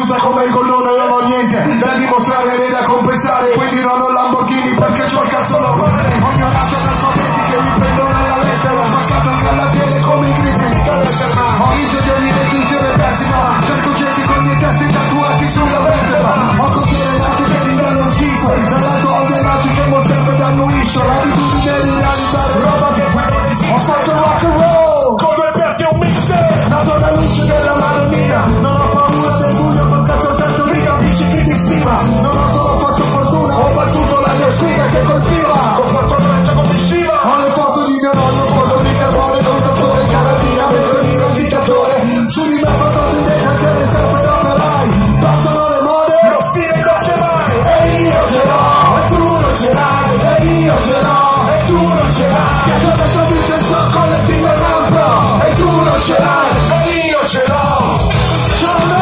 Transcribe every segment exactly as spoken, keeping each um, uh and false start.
usa come il gollone, non ho niente da dimostrare né da compensare, quindi non ho Lamborghini perché c'ho il cazzo da fare. Ho ignorato analfabeti che mi prendono alla lettera, ho passato anche alla piede come i Griffin. Ho riso di ogni decisione pessima, cerco gente con i miei testi tatuati sulla vertebra. Ho considerato che mi danno un cinque, dall'alto ho dei raggi che mo sempre danno iscio, l'abitudine di realizzare roba che poi non esiste. Ho fatto rock and roll con due piatti e un mixer, nato alla luce della Madonnina. Non ho paura del buio, col cazzo al tetto mi capisci chi ti stima. Non ho solo fatto fortuna, ho battuto la mia sfiga che colpiva, ho fatto breccia come sciva. Ho le foto di mio nonno, foto di carbone con dottore in carabina, mentre mi un dittatore. Su di me fotto in dei canzoni sempre operai, passano le mode, lo stile non c'è mai. E io ce l'ho, e tu non ce l'hai. E io ce l'ho, e tu non ce l'hai. Che sono detto di testo collettivo e rampro, e tu non ce l'hai. E io ce l'ho. Sono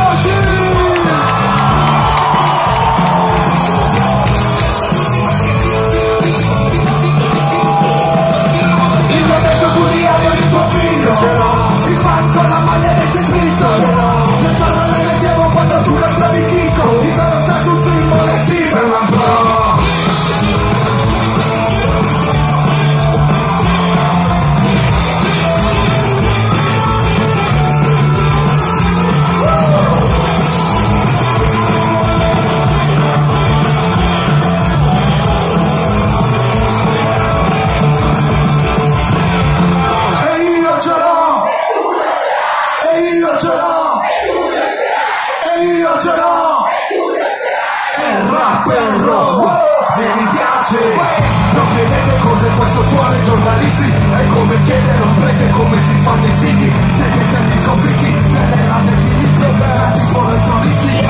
ce l'ho, il fan con la maglia del San Cristo ce l'ho, nel giorno ne mettevo quando tu canzavi Chicco, il vero sta sul film, le sì per l'ambro. Non chiedete cose, questo suona ai giornalisti, è come chiedere un prete come si fanno i figli, chiedete agli sconfitti nelle rame figli, è tipo elettronisti.